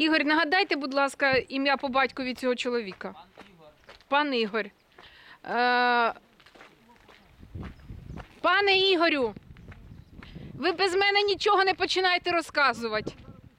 Ігор, нагадайте, будь ласка, ім'я по батькові цього чоловіка. Пан Ігор. Пане Ігорю, ви без мене нічого не починаєте розказувати.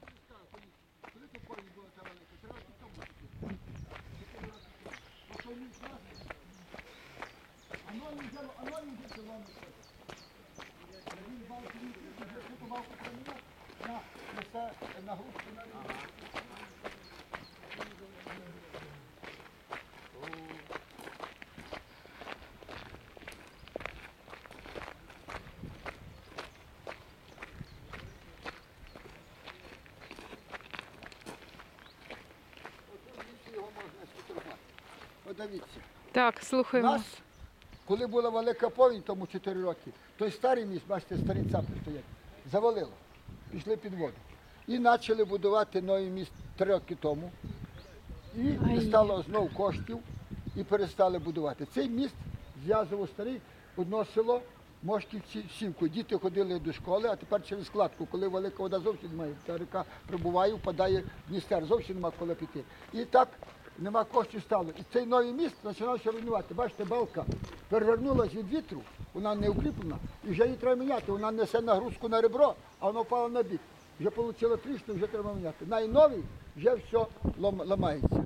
Подивіться. Так, слухаємо. Нас, коли була велика повінь, тому 4 роки, той старий міст, бачите, старі цапи стоять, завалило, пішли під воду. І почали будувати новий міст 3 роки тому. І не стало знов коштів, і перестали будувати. Цей міст зв'язував старий одно село, Мошківці, Сівку. Діти ходили до школи, а тепер через складку, коли велика вода зовсім немає, та ріка прибуває, впадає в Дністер, зовсім нема коли піти. І так нема коштів стало. І цей новий міст починався руйнувати. Бачите, балка перевернулася від вітру, вона не укріплена, і вже її треба міняти. Вона несе нагрузку на ребро, а воно впало на бік. Вже отримала тріщину, вже треба міняти. Найновий вже все ламається.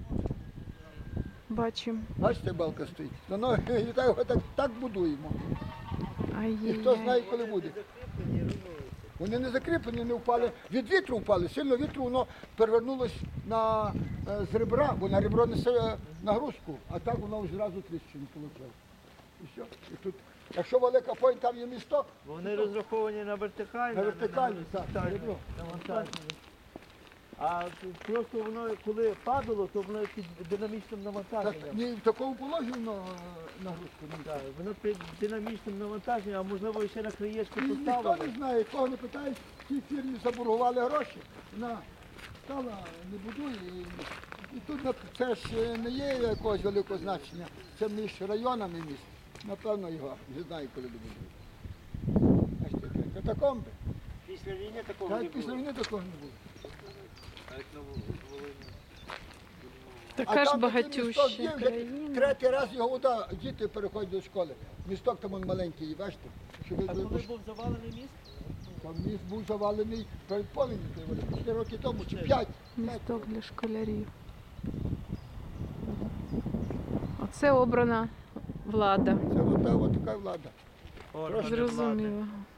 Бачимо. Бачите, балка стоїть. Ну, і так будуємо. І хто знає, коли буде. Вони не закріплені, не впали. Від вітру впали, сильно вітру, воно перевернулося з ребра, бо на ребро несе нагрузку, а так воно зразу тріщину отримало. І все. І тут, якщо велика повінь, там є місток. Вони розраховані на вертикальні. На вертикальні, так, на ребро. Навантаження. А просто воно, коли падало, то воно під динамічним Так, навантаженням. ні, в такому положенні воно нагрузку не Так, воно під динамічним навантаженням, а можливо ще на краєчку Ніхто поставили. не знає, кого не питає, ті фірмі заборгували гроші, вона стала, не будує. І тут це ж не є якогось великого значення, це між районами міст. Напевно, його не знаю, коли добудують. Бачите, катакомби. Після війни такого Так, не після було. війни такого не було. Така ж там такий місток багатюща є, вже країна. третій раз його вода, діти переходять до школи. Місток там он маленький, бачите? Щоб А ви- коли був завалений міст? Там міст був завалений перед повінню, 4 роки тому, чи 5. Місток для школярів. Оце обрана влада. Це от така влада. Органи влади. Зрозуміло.